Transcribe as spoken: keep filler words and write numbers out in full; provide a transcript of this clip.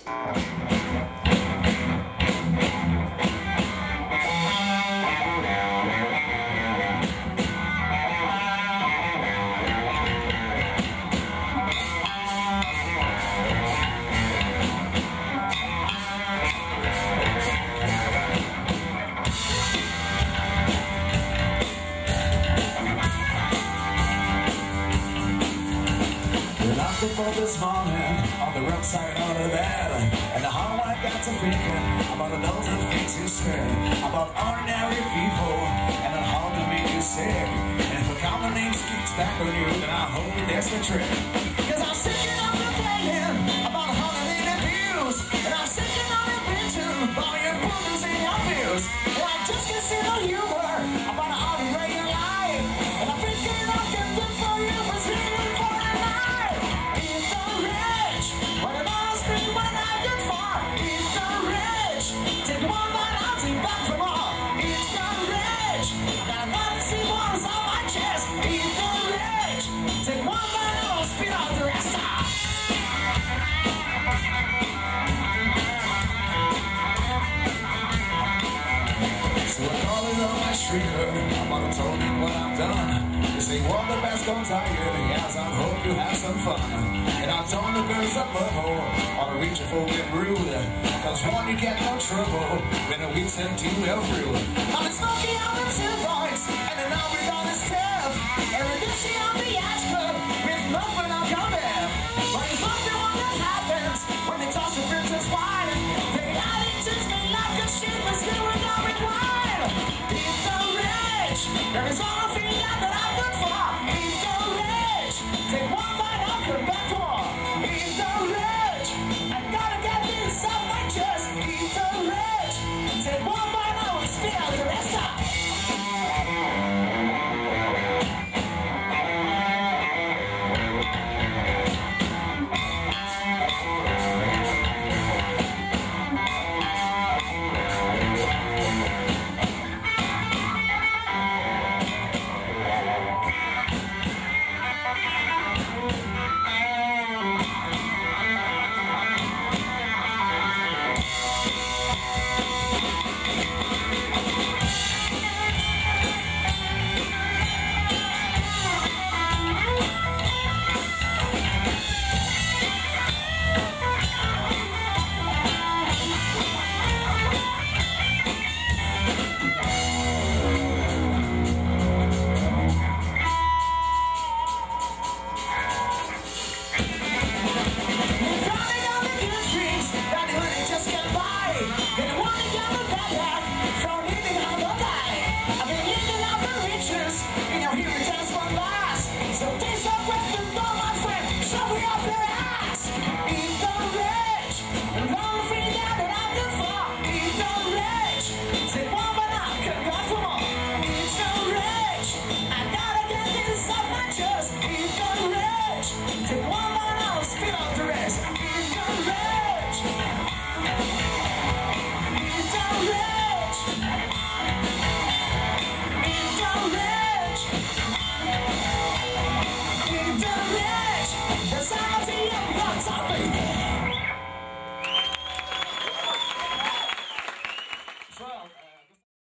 For this morning on the wrong side of the bed, and how I got to thinking about the loads of things you said about ordinary people and on how to make you sick. And if a common name keeps back on you, then I hope that that's the trick. Cause I'm sick of complaining about holiday abuse, and I'm sick of the bitching about your brothers and your views, and I just can't see no humor about an ordinary life, and I'm thinking I can do for you for sleeping for a night. Eat the rich, what am I scream when I get far? Eat the rich, take one bite, I'll take back for more. Eat the rich, got nothing to see what's on my chest. Eat the rich, take one bite, I'll spit out the rest. So I call it on my streaker, I'm gonna tell you what I've done. You say one the best gon' tired, yes, I hope you have some fun. And I told the girls up above, ought to reach for get rude, cause one you get no trouble when the week's empty well through. I'm smoking on the two boys, and then I'll be on the step, and reducing on the ice club with nothing I'll come in. But it's not the one that happens when they toss the princess wine. They got it to me like a shit was doing no recline. Eat the rich, there is one thing that I'm good for. Eat the rich, take one bite, I'll come back for. Eat the rich, I gotta get this off my chest. Eat the rich, take one bite, I will spit out the rest of.